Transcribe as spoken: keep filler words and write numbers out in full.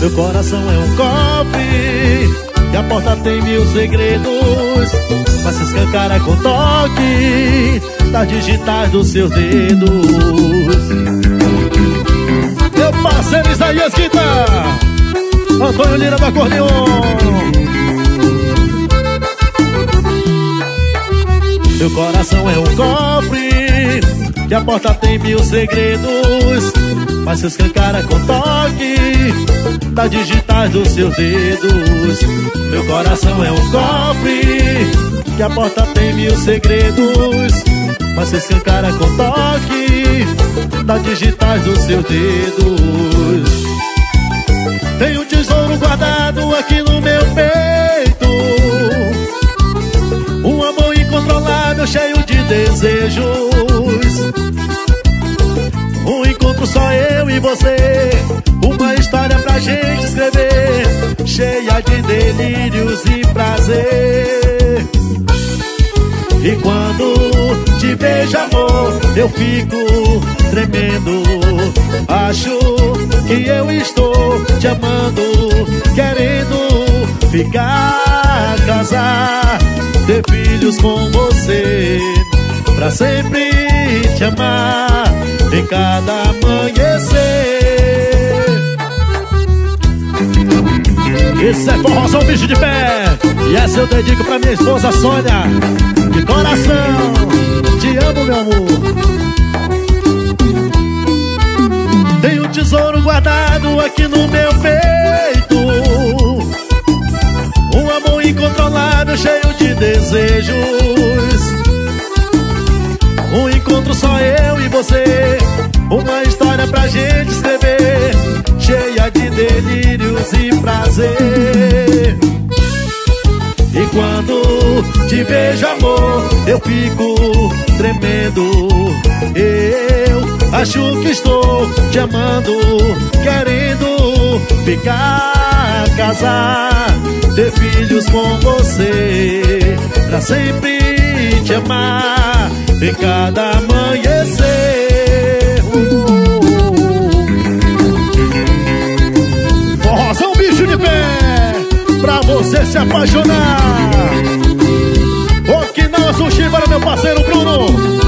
Meu coração é um cofre e a porta tem mil segredos, mas se escancara com toque das digitais dos seus dedos. Meu parceiro Isaías Guitar, Antônio Lira do acordeon. Meu coração é um cofre que a porta tem mil segredos, mas se escancara com toque das digitais dos seus dedos. Meu coração é um cofre que a porta tem mil segredos, mas se escancara com toque das digitais dos seus dedos. Tem um tesouro guardado aqui no meu peito, um amor incontrolável cheio de desejos, um encontro só eu e você, uma história pra gente escrever, cheia de delírios e prazer. E quando te vejo, amor, eu fico tremendo. Acho que eu estou te amando, querendo ficar, casar, ter filhos com você, pra sempre te amar em cada amanhecer. Esse é forrozão bicho de pé, e essa eu dedico pra minha esposa Sônia. De coração, te amo, meu amor. Tem um tesouro guardado aqui no meu peito, um amor incontrolável cheio de desejos, um encontro só eu e você, uma história pra gente escrever, cheia de delírios e prazer. E quando te vejo, amor, eu fico tremendo. Eu acho que estou te amando, querendo ficar, casar, ter filhos com você, pra sempre te amar em cada amanhecer. Forrozão bicho de pé, pra você se apaixonar. O que não é sushi para meu parceiro Bruno.